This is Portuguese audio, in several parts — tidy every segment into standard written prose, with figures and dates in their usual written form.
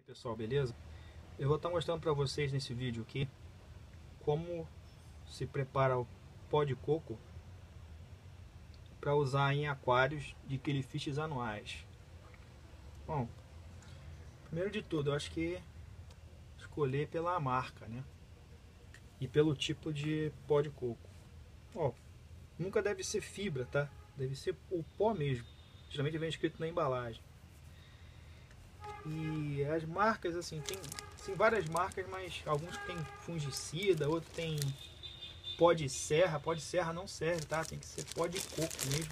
Pessoal, beleza? Eu vou estar mostrando para vocês nesse vídeo aqui como se prepara o pó de coco para usar em aquários de killifish anuais. Bom, primeiro de tudo, eu acho que escolher pela marca, né? E pelo tipo de pó de coco. Ó, nunca deve ser fibra, tá? Deve ser o pó mesmo. Geralmente vem escrito na embalagem. E as marcas, assim, tem várias marcas, mas alguns tem fungicida, outros tem pó de serra. Pó de serra não serve, tá? Tem que ser pó de coco mesmo.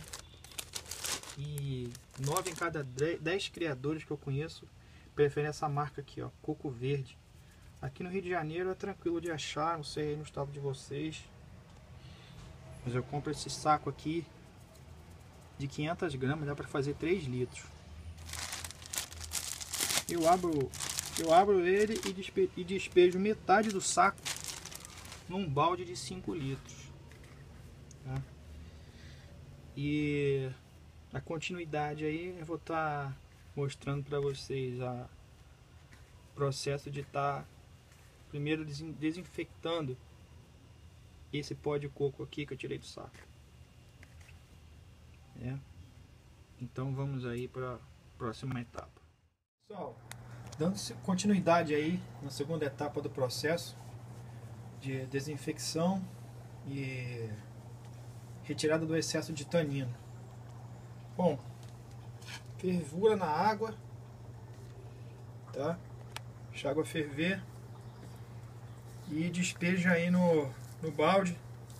E 9 em cada 10 criadores que eu conheço preferem essa marca aqui, ó, Coco Verde. Aqui no Rio de Janeiro é tranquilo de achar, não sei aí no estado de vocês. Mas eu compro esse saco aqui de 500 gramas, dá para fazer 3 litros. Eu abro ele e despejo metade do saco num balde de 5 litros. Tá? E a continuidade aí eu vou estar mostrando para vocês o processo de estar primeiro desinfectando esse pó de coco aqui que eu tirei do saco. Então vamos aí para a próxima etapa. Pessoal, dando continuidade aí na segunda etapa do processo de desinfecção e retirada do excesso de tanino. Bom, fervura na água, tá? Deixa a água ferver e despeja aí no balde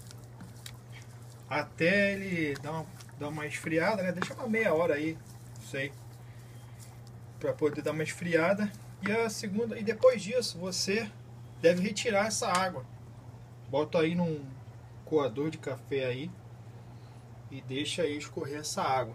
até ele dar uma esfriada, né? Deixa uma meia hora aí, não sei, para poder dar uma esfriada. E depois disso você deve retirar essa água. Bota aí num coador de café aí e deixa aí escorrer essa água.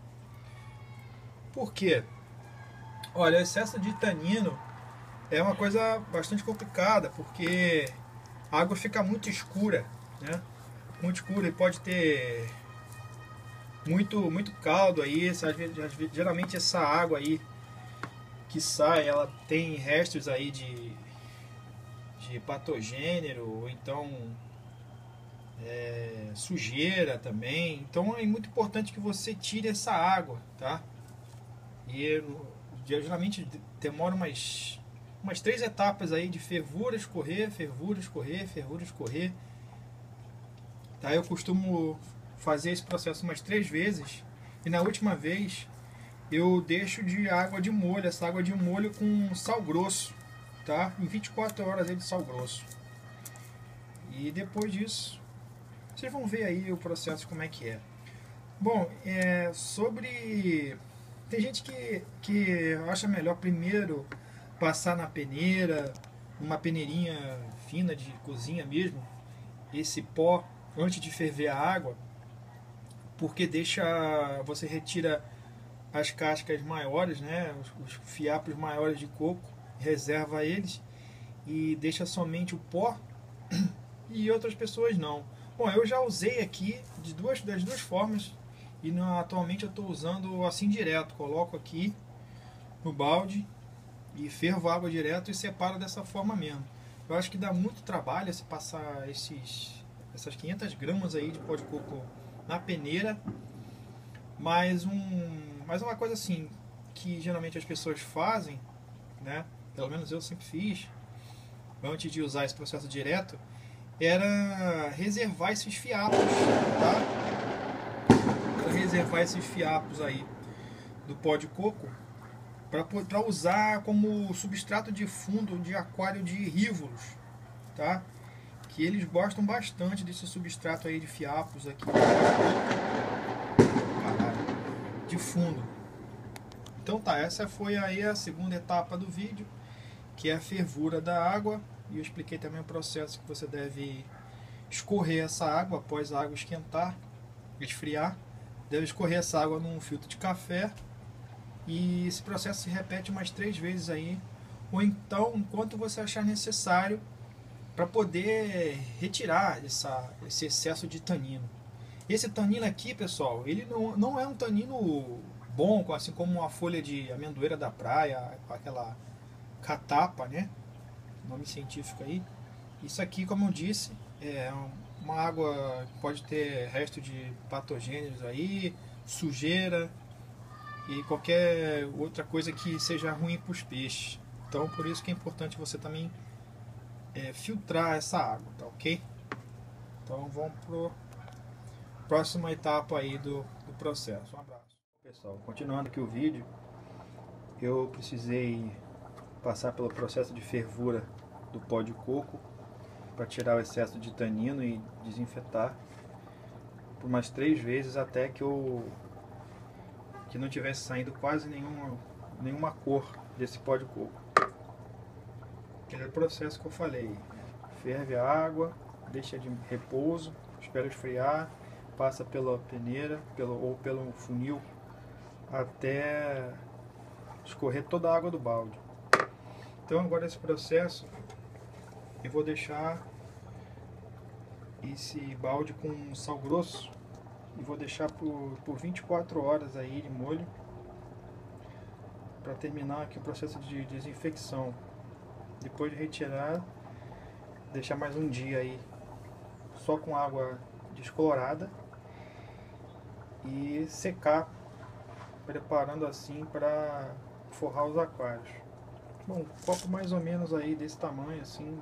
Por quê? Olha, o excesso de tanino é uma coisa bastante complicada, porque a água fica muito escura, né? Muito escura e pode ter muito caldo aí. Geralmente essa água aí que sai, ela tem restos aí de patogênero, ou então sujeira também. Então é muito importante que você tire essa água, tá? E geralmente demora umas 3 etapas aí de fervura, escorrer, fervura, escorrer, fervura, escorrer. Tá? Eu costumo fazer esse processo umas 3 vezes e na última vez eu deixo de água de molho, essa água de molho com sal grosso, tá? Em 24 horas aí de sal grosso. E depois disso, vocês vão ver aí o processo como é que é. Bom, tem gente que acha melhor primeiro passar na peneira, uma peneirinha fina de cozinha mesmo, esse pó antes de ferver a água, porque você retira as cascas maiores, né, os fiapos maiores de coco, reserva eles e deixa somente o pó, e outras pessoas não. Bom, eu já usei aqui das duas formas e atualmente eu estou usando assim direto. Coloco aqui no balde e fervo a água direto e separo dessa forma mesmo. Eu acho que dá muito trabalho se passar essas 500 gramas aí de pó de coco na peneira, mas uma coisa assim que geralmente as pessoas fazem, né? Pelo menos eu sempre fiz antes de usar esse processo direto, era reservar esses fiapos, tá? Reservar esses fiapos aí do pó de coco para usar como substrato de fundo de aquário de rívolos, tá? Que eles gostam bastante desse substrato aí de fiapos aqui de fundo. Então tá, essa foi aí a segunda etapa do vídeo, que é a fervura da água, e eu expliquei também o processo que você deve escorrer essa água após a água esquentar, esfriar. Deve escorrer essa água num filtro de café e esse processo se repete umas 3 vezes aí, ou então enquanto você achar necessário, para poder retirar esse excesso de tanino. Esse tanino aqui, pessoal, ele não é um tanino bom, assim como a folha de amendoeira da praia, aquela catapa, né? Nome científico aí. Isso aqui, como eu disse, é uma água que pode ter resto de patogênios aí, sujeira e qualquer outra coisa que seja ruim para os peixes. Então, por isso que é importante você também filtrar essa água, tá ok? Então, vamos para a próxima etapa aí do processo. Um abraço. Pessoal, continuando aqui o vídeo, eu precisei passar pelo processo de fervura do pó de coco para tirar o excesso de tanino e desinfetar por umas 3 vezes até que não tivesse saindo quase nenhuma cor desse pó de coco. Aquele processo que eu falei: ferve a água, deixa de repouso, espera esfriar, passa pela peneira ou pelo funil até escorrer toda a água do balde. Então agora esse processo eu vou deixar esse balde com sal grosso e vou deixar por 24 horas aí de molho para terminar aqui o processo de desinfecção. Depois de retirar, deixar mais um dia aí só com água descolorada e secar, preparando assim para forrar os aquários. Bom, um copo mais ou menos aí desse tamanho assim,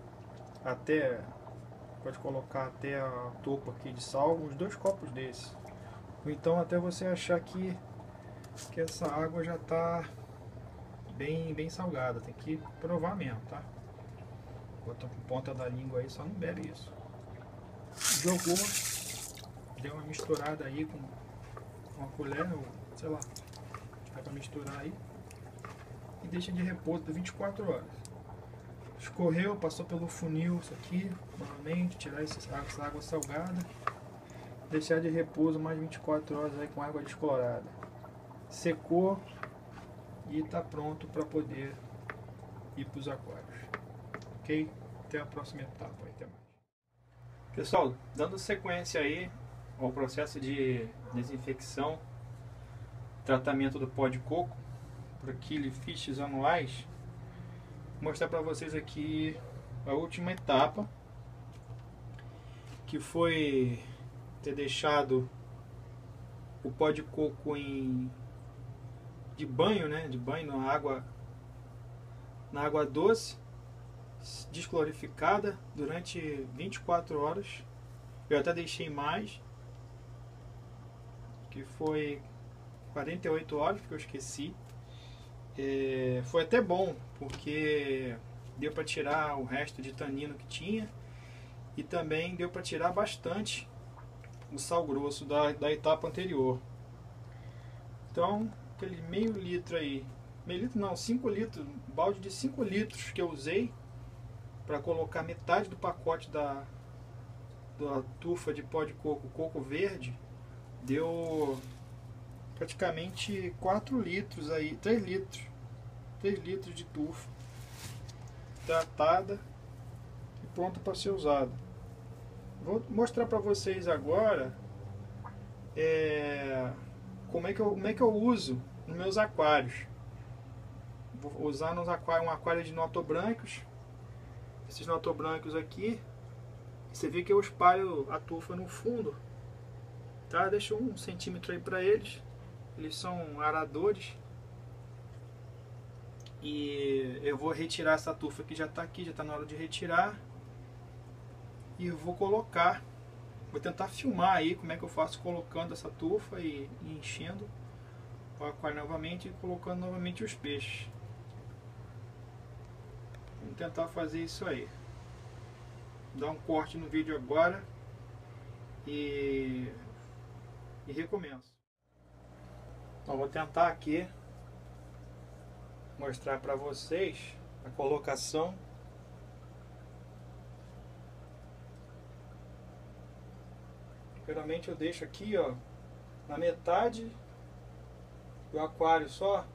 pode colocar até a topo aqui de sal, uns 2 copos desses. Ou então até você achar que essa água já está bem salgada, tem que provar mesmo, tá? Bota com ponta da língua aí, só não bebe isso. Jogou, deu uma misturada aí com uma colher, ou sei lá, dá pra misturar aí. E deixa de repouso por 24 horas. Escorreu, passou pelo funil, isso aqui, novamente, tirar essa água salgada. Deixar de repouso mais 24 horas aí com água descolorada. Secou e está pronto para poder ir para os aquários. Ok? Até a próxima etapa. Até mais. Pessoal, dando sequência aí ao processo de desinfecção, tratamento do pó de coco por killifish anuais, vou mostrar para vocês aqui a última etapa, que foi ter deixado o pó de coco de banho na água doce, desclorificada durante 24 horas. Eu até deixei mais, que foi 48 horas, porque eu esqueci. Foi até bom, porque deu para tirar o resto de tanino que tinha e também deu para tirar bastante o sal grosso da etapa anterior. Então, aquele meio litro aí, meio litro não, 5 litros, balde de 5 litros que eu usei para colocar metade do pacote da tufa de pó de coco verde, deu praticamente 4 litros aí, 3 litros de tufa tratada e pronta para ser usada. Vou mostrar para vocês agora como é que eu uso nos meus aquários. Vou usar um aquário de notobrancos. Esses notobrancos aqui, você vê que eu espalho a tufa no fundo, tá? Deixo 1 centímetro aí para eles. Eles são aradores. E eu vou retirar essa tufa que já está na hora de retirar. E eu vou tentar filmar aí como é que eu faço colocando essa tufa e enchendo o aquário novamente e colocando novamente os peixes. Vamos tentar fazer isso aí. Dar um corte no vídeo agora e recomeço. Então vou tentar aqui mostrar para vocês a colocação. Geralmente eu deixo aqui, ó, na metade do aquário só,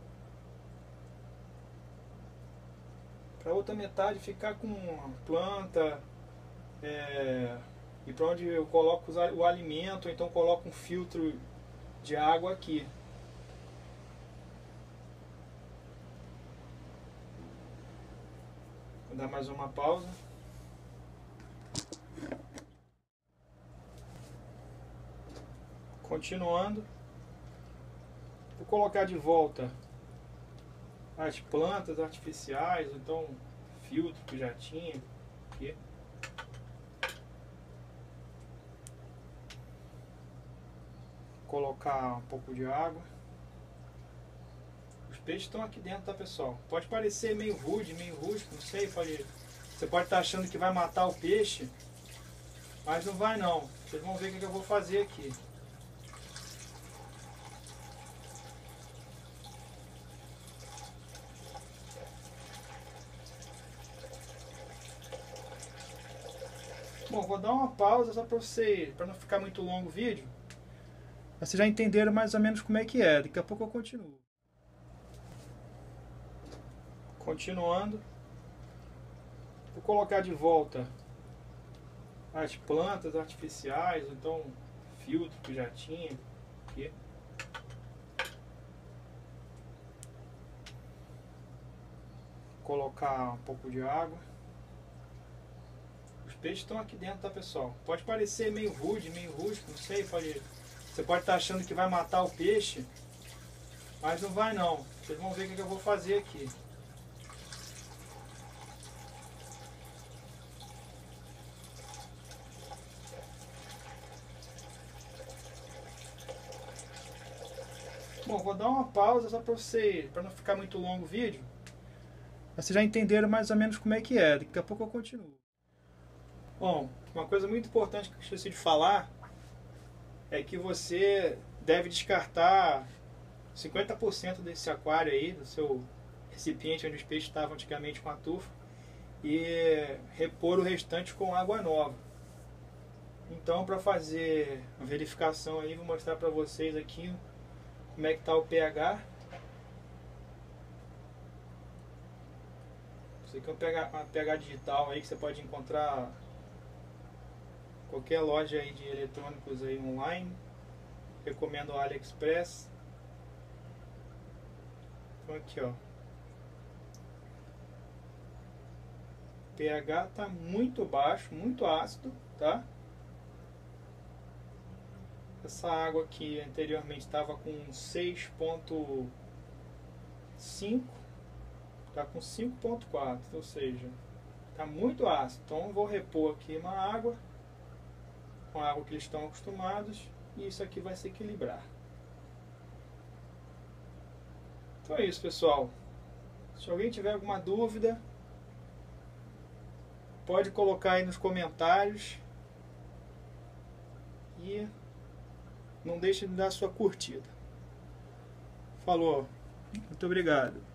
para outra metade ficar com planta, e para onde eu coloco o alimento, ou então coloco um filtro de água aqui. Vou dar mais uma pausa. Continuando, vou colocar de volta as plantas artificiais, então filtro que já tinha aqui. Colocar um pouco de água. Os peixes estão aqui dentro, tá, pessoal? Pode parecer meio rude, meio rústico, não sei, você pode estar achando que vai matar o peixe, mas não vai não. Vocês vão ver o que eu vou fazer aqui. Bom, vou dar uma pausa só para não ficar muito longo o vídeo. Vocês já entenderam mais ou menos como é que é. Daqui a pouco eu continuo. Continuando, vou colocar de volta as plantas artificiais, então filtro que já tinha aqui. Colocar um pouco de água. Os peixes estão aqui dentro, tá, pessoal? Pode parecer meio rude, meio rústico, não sei, você pode estar achando que vai matar o peixe, mas não vai não. Vocês vão ver o que eu vou fazer aqui. Bom, vou dar uma pausa só para não ficar muito longo o vídeo. Vocês já entenderam mais ou menos como é que é. Daqui a pouco eu continuo. Bom, uma coisa muito importante que eu esqueci de falar é que você deve descartar 50% desse aquário aí, do seu recipiente onde os peixes estavam antigamente com a tufa, e repor o restante com água nova. Então, para fazer a verificação aí, vou mostrar para vocês aqui como é que está o pH. Isso aqui é uma pH digital aí que você pode encontrar em qualquer loja aí de eletrônicos aí online. Recomendo o AliExpress. Então aqui, ó. O pH está muito baixo, muito ácido, tá? Essa água aqui anteriormente estava com 6,5, está com 5,4, ou seja, está muito ácido. Então eu vou repor aqui uma água, com a água que eles estão acostumados, e isso aqui vai se equilibrar. Então é isso, pessoal. Se alguém tiver alguma dúvida, pode colocar aí nos comentários. E não deixe de dar sua curtida. Falou. Muito obrigado.